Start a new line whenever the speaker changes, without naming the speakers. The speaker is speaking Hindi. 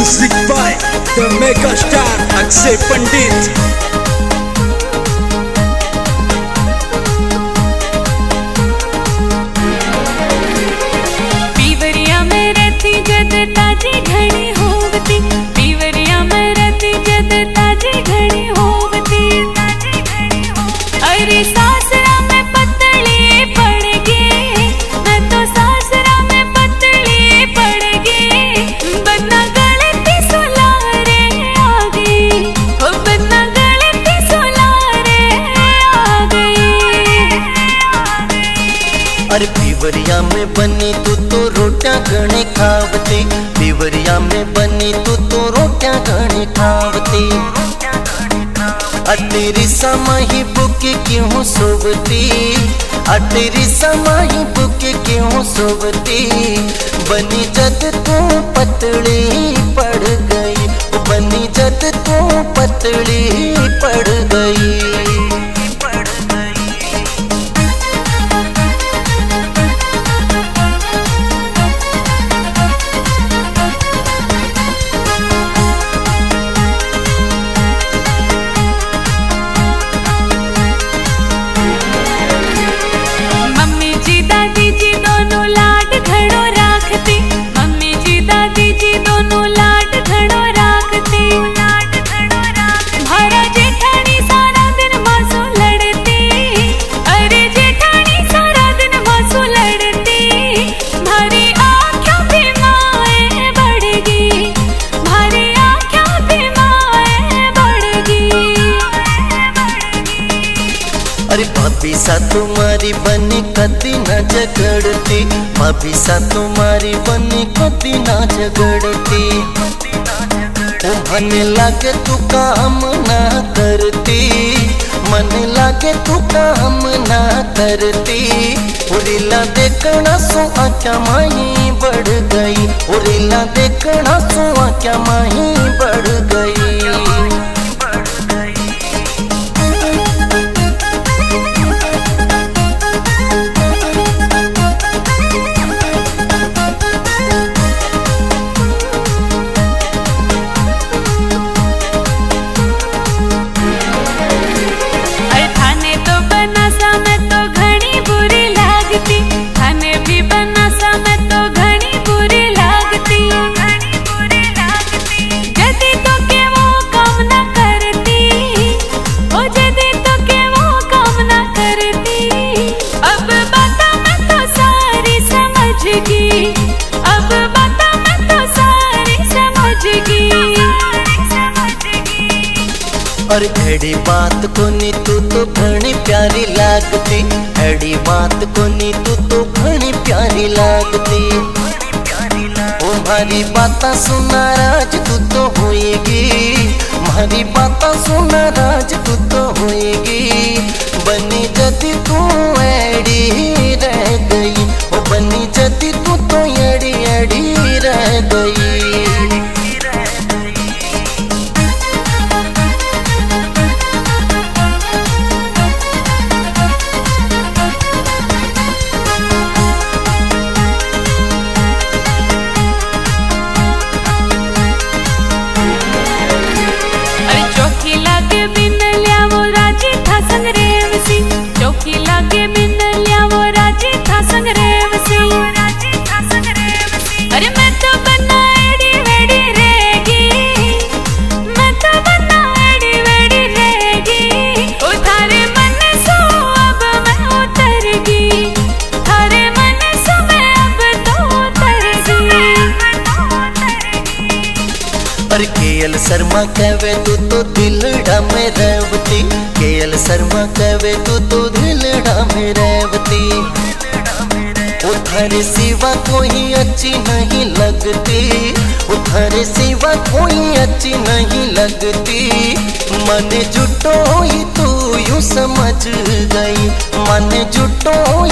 Music by the mega star Akshay Pandit।
पीवरिया में रहती जद ताजी घड़ी होवती, पीवरिया में रहती जद ताजी घड़ी होवती। अरे सासरा में पतली पड़ गई, मैं तो सासरा में पतली पड़ गई। बन्ना गलती सुलारे आ गई, ओ बन्ना गलती सुलारे आ गई।
अरे पीवरिया में बनी तू तो रोटियां घणी खावती, पीवरिया में बनी तू तो रोटियां घणी खावती। तेरी समाही बुके क्यों सोवती, तेरी समाही बुके क्यों सोवती। बनी जद तू पतली पड़ गई, बनी जद तू पतली पड़ गई। अरे भाभी सा तुम्हारी बनी कदी न झगड़ती, भाभी सा तुम्हारी बनी कदी न झगड़ती। मन लागे तू काम ना करती, मन लागे तू काम ना करती। उरीला देखना सो आँखा माही बढ़ गई, उरीला देखना सो आँखा माही बढ़ गई। अब बता मैं तो सारी समझ गई। और एड़ी बात को नी तू तो घनी प्यारी लागती, एड़ी बात को नी तू तो घनी प्यारी लागती। ओ मारी बाता सुना राज तू तो होएगी, मारी बाता सुना राज तू तो होएगी। बनी जदी तू एड़ी रह गई, ओ बनी जदी तू तो एड़ी एड़ी रह गई।
चौकी लागे बिन लिया वो राजी था संग्रेव से। अरे मैं तो बना एड़ी वेड़ी रहेगी, मैं तो बना एड़ी वेड़ी रहेगी। ओ थारे मन सो अब मैं उतर गई, थारे मन सो मैं अब तो उतर गई।
और केएल शर्मा कहवे तू तो दिलड़ा में रहवती, केएल शर्मा कहवे तू तो दिलड़ा में रहवती। उधर सिवा कोई अच्छी नहीं लगती, उधर सिवा कोई अच्छी नहीं लगती। मन जुटो ही तू यूं समझ गई, मन जुटो